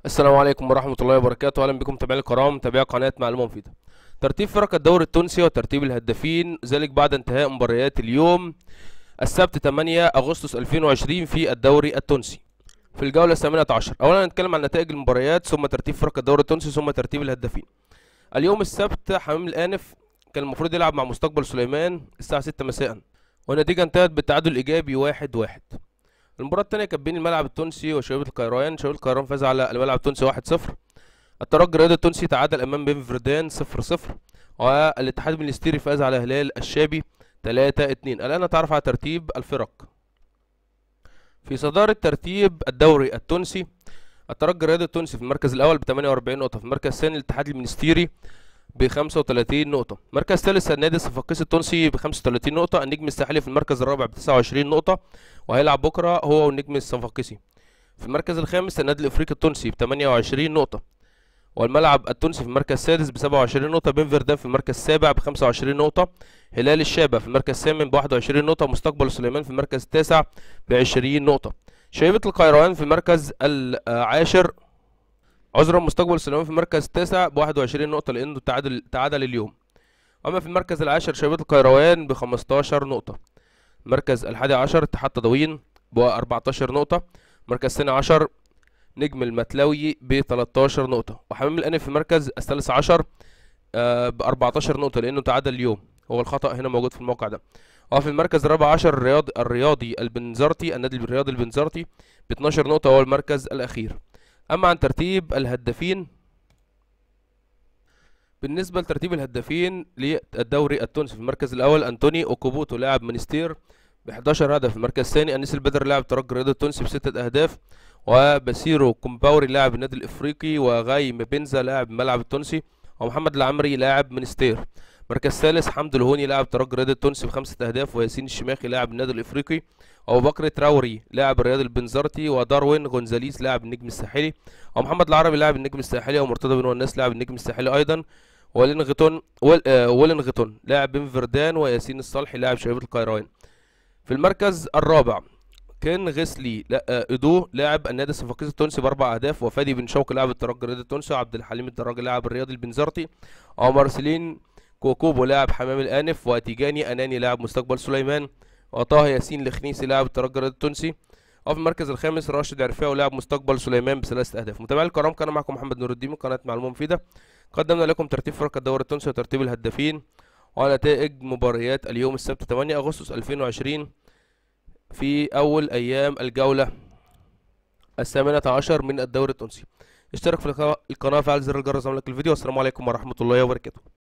السلام عليكم ورحمة الله وبركاته. أهلا بكم متابعي الكرام، متابعي قناة معلومة مفيدة. ترتيب فرق الدوري التونسي وترتيب الهدافين، ذلك بعد انتهاء مباريات اليوم السبت 8 أغسطس 2020 في الدوري التونسي في الجولة الثامنة عشر. أولا نتكلم عن نتائج المباريات، ثم ترتيب فرق الدوري التونسي، ثم ترتيب الهدافين. اليوم السبت حمام الآنف كان المفروض يلعب مع مستقبل سليمان الساعة 6 مساء، والنتيجة انتهت بالتعادل الإيجابي 1-1. المباراة التانية كانت بين الملعب التونسي وشباب القيروان. شباب القيروان فاز على الملعب التونسي 1-0. الترجي الرياضي التونسي تعادل امام بن فردان 0-0. والاتحاد المنستيري فاز على هلال الشابي 3-2. الان نتعرف على ترتيب الفرق. في صدارة ترتيب الدوري التونسي الترجي الرياضي التونسي في المركز الاول ب 48 نقطة. في المركز الثاني الاتحاد المنستيري ب 35 نقطة. المركز الثالث النادي الصفاقسي التونسي ب 35 نقطة. النجم الساحلي في المركز الرابع ب 29 نقطة، وهيلعب بكرة هو والنجم الصفاقسي. في المركز الخامس النادي الافريقي التونسي ب 28 نقطة، والملعب التونسي في المركز السادس ب 27 نقطة. بن فردان في المركز السابع ب 25 نقطة. هلال الشابة في المركز الثامن ب 21 نقطة. مستقبل سليمان في المركز التاسع ب 20 نقطة. شبيبة القيروان في المركز العاشر، عذرا مستقبل سليمان في المركز التاسع ب 21 نقطة لأنه تعادل اليوم. أما في المركز العاشر شبيبة القيروان ب 15 نقطة. المركز الحادي عشر اتحاد تضوين ب 14 نقطة. المركز الثاني عشر نجم المتلوي ب 13 نقطة. وحمام الأنف في المركز الثالث عشر ب 14 نقطة لأنه تعادل اليوم، هو الخطأ هنا موجود في الموقع ده. وفي المركز الرابع عشر الرياضي البنزرتي، النادي الرياضي البنزرتي ب 12 نقطة، هو المركز الأخير. أما عن ترتيب الهدافين، بالنسبة لترتيب الهدافين للدوري التونسي في المركز الأول أنتوني أوكوبوتو لاعب منستير ب 11 هدف. في المركز الثاني أنيس البدر لاعب ترجي الرياضي التونسي ب6 أهداف. وباسيرو كومباوري لاعب النادي الافريقي، وغاي مبنزا لاعب الملعب التونسي، ومحمد العمري لاعب منستير. مركز ثالث حمد الهوني لاعب ترجي الرياضي التونسي ب5 اهداف، وياسين الشماخي لاعب النادي الافريقي، وابو بكر تراوري لاعب الرياضي البنزرتي، وداروين غونزاليس لاعب النجم الساحلي، ومحمد العربي لاعب النجم الساحلي، ومرتضى بن وناس لاعب النجم الساحلي ايضا، ولينغتون لاعب بن فردان، وياسين الصالحي لاعب شباب القيروان. في المركز الرابع كان غسلي ادو لاعب النادي الصفاقسي التونسي ب4 اهداف، وفادي بن شوقي لاعب الترجي الرياضي التونسي، وعبد الحليم الدراجي لاعب الرياضي البنزرتي، ومارسيلين كوكوبو لاعب حمام الانف، وتيجاني اناني لاعب مستقبل سليمان، وطه ياسين الخنيسي لاعب الترجي الرياضي التونسي. وفي المركز الخامس راشد عرفاوي لاعب مستقبل سليمان ب3 اهداف. متابعي الكرام، كان معكم محمد نور الدين من قناه معلومه مفيده. قدمنا لكم ترتيب فرق الدوري التونسي وترتيب الهدافين ونتائج مباريات اليوم السبت 8 اغسطس 2020 في أول أيام الجولة الثامنة عشر من الدوري التونسي. اشترك في القناة وفعل زر الجرس لك الفيديو. والسلام عليكم ورحمة الله وبركاته.